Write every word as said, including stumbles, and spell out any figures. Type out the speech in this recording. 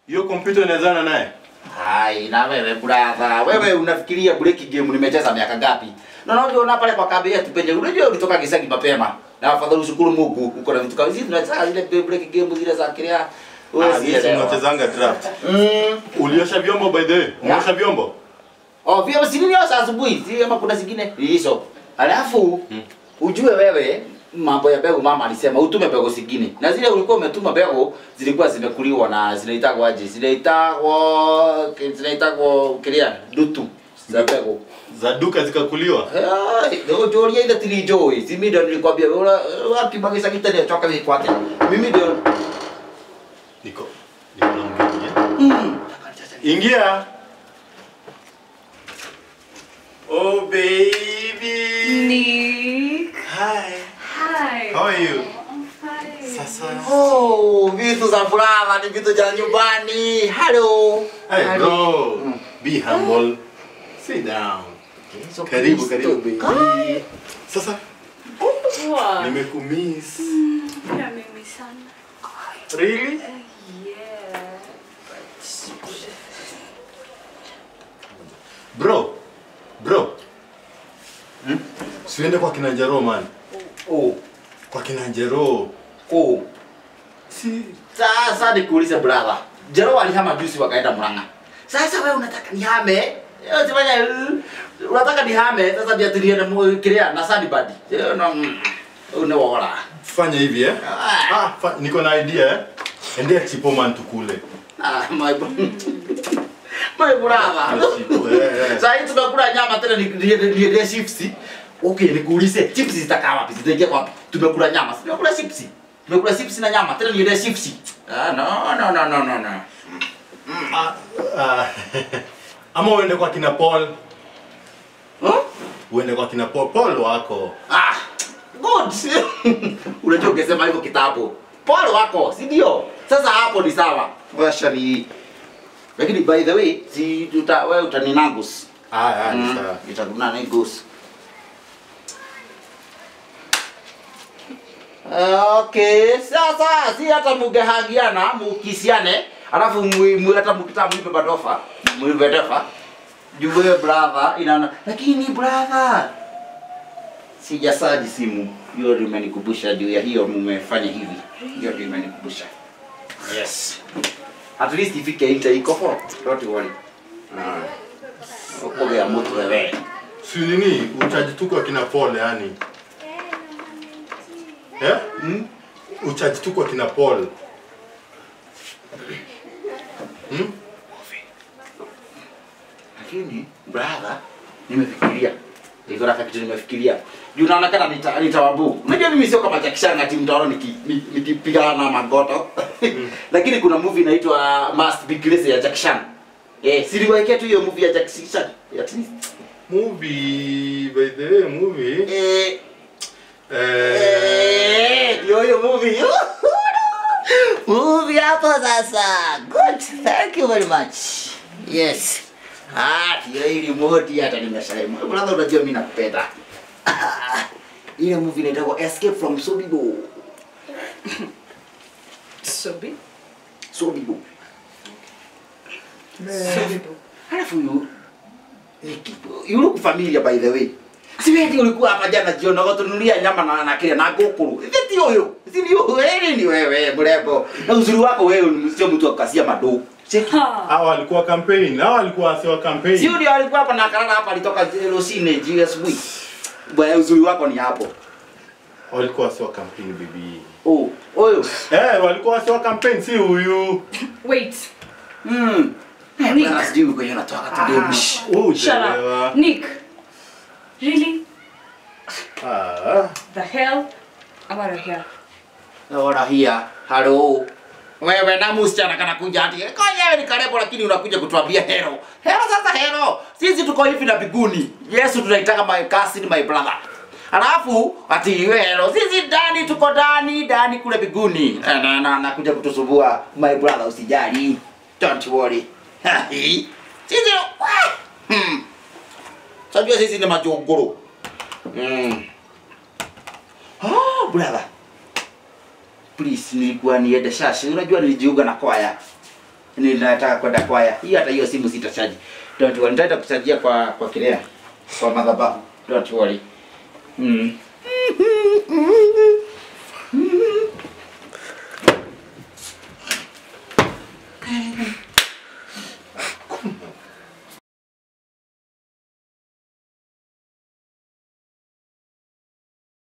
Hiyo kompyuta inawezana naye? Hai, na wewe brother. Wewe unafikiria break game nimecheza miaka ngapi? Na unaona pale kwa kambi yetu penye unajua ulitoka Kisagi mapema. Na afadhali ushukuru Mungu uko na vitu kama hizi tunacheza zile break game zile za kilia. Wewe si unachezanga draft. Mm. Uliosha vyombo by the way? Umeosha vyombo? Oh, vyombo si nini osha asubuhi? Si kama kuna zingine hizo. Alafu hmm. Ujue wewe mambo ya bego mama alisema utume bego zingine. Na zile ulikuwa umetuma bego zilikuwa zimekuliwa na zinaitagwa aje? Zinaitagwa zinaitagwa kilia dutu za bego. Za duka zikakuliwa? Eh, ndio joria ile tulijoi. Si mimi ndio nilikwambia wapi bagisa kitani atoka hivi kwake. Mimi ndio niko niko na mgeni. Mm. Ingia. Oh baby. Nick. Hi. Hi. How are you? I'm fine. Sasa. Oh, vitu za furaha ni vitu vya nyumbani. Hello. Hey bro. Mm. Be humble. Sit down. So karibu karibu baby. Sasa. Wow. Nimekumiss. Mm, yeah, mimi sana. Really? Uh, yeah. Bro. Bro. Hmm? Siende kwa kina Jero man. Oh. Kwa kina Jero. Oh. Si Sasa nikuulize brother. Jero alihama juzi wakaenda Murang'a. Sasa wewe unataka nihame? Yote fanya unataka nihame sasa ndio tulie na kilia na Sandbad. No. Unaona. fanya hivi eh? Ah, ah niko na idea eh. Endea chipo man tukule. Ah, my my brother. Sasa hivi tunakula nyama tena ni ni ni chips. Okay, nikuulize chips zitakaa wapi? Zitaingia wapi? Tumekula nyama. Tumekula chips. Tumekula chips na nyama tena ni ni chips. Ah, no no no no no no. Ah, ah. Ama uende kwa kina Paul. Huh? Uende kwa kina Paul, Paul wako. Ah, good. Unajua ungesema hivyo kitabu. Paul wako, si ndio? Sasa hapo ni sawa. Washa ni lakini by the way, si tuta wewe utaninangus. Ah, ah, ni mm, sawa. Itakuna nangus. Okay, sasa si hata mugehagiana, mukisiane, alafu mu hata mukita mwipe badofa, mwipe dofa. Jue brother, inaona. Lakini brother, sijasaji simu. Hiyo ndio imenikumbusha juu ya hiyo mmefanya hivi. Hiyo ndio imenikumbusha. Yes. At least ifike ita iko for. Don't worry. Ah. Okoge ya moto wewe. Si nini uchaji tu kwa kina Paul yani. Eh? Hmm? Uchaji tu kwa kina Paul. Hmm? Lakini brother, nimefikiria. Ndio rafiki kitu nimefikiria. Juu naonekana nita nitawabu. Unajua mimi sio kama Jackson ati mtaona niki nikipigana na magoto. Mm. Lakini kuna movie inaitwa Must Be Grace ya Jackson. Eh, siliwaekea tu hiyo movie ya Jackson. At least movie by the way movie. Eh eh hiyo hiyo movie. Movie hapo sasa. Good. Thank you very much. Yes. Ah, hiyo ile movie hata nimeshaima. Brother unajua mimi nakupenda. Ile movie inaitwa Escape from Sobibo. Sobi? Sobibo. Sobibo. Halafu yu you look familiar by the way. Si wewe ulikuwa hapa jana jioni na kutunulia nyama na na kile na gokuru. Eti huyo. Si ndio wewe ni wewe mrembo. Na uzuri wako wewe sio mtu akasia madoo. Cheki. Hao walikuwa campaign. Hao walikuwa sio campaign. Sio ndio alikuwa hapa na karara hapa alitoka Rosine G S W. Bwana uzuri wako ni hapo. Walikuwa sio campaign bibi. Oh, oyo. Eh, walikuwa sio campaign si huyu. Wait. Mm. Nick. Bwana sijui uko yana toka tu demish. Oh, shut up. Nick. Really? Ah. The hell? I'm out of here. Ora hia. Hello. Wewe na msichana kana kuja ati. Kwa ni karibu lakini unakuja kutuambia hero. Hero sasa hero. Sisi tuko hivi na biguni. Yesu tunaitaka my cousin my brother. Alafu ati wewe hero. Sisi ndani tuko ndani, ndani kule biguni. Na na nakuja kutusumbua my brother usijali. Don't worry. Sisi hmm. Sajua sisi ni majogoro. Mm. Oh, brother. Please nilikuwa niende shashi. Unajua nilijiunga na kwaya. Ninataka kwenda kwaya. Hii hata hiyo simu sitachaji. Don't worry. Nitaenda kuchajia kwa kwa kilea. Kwa madhabahu. Don't worry. Mm.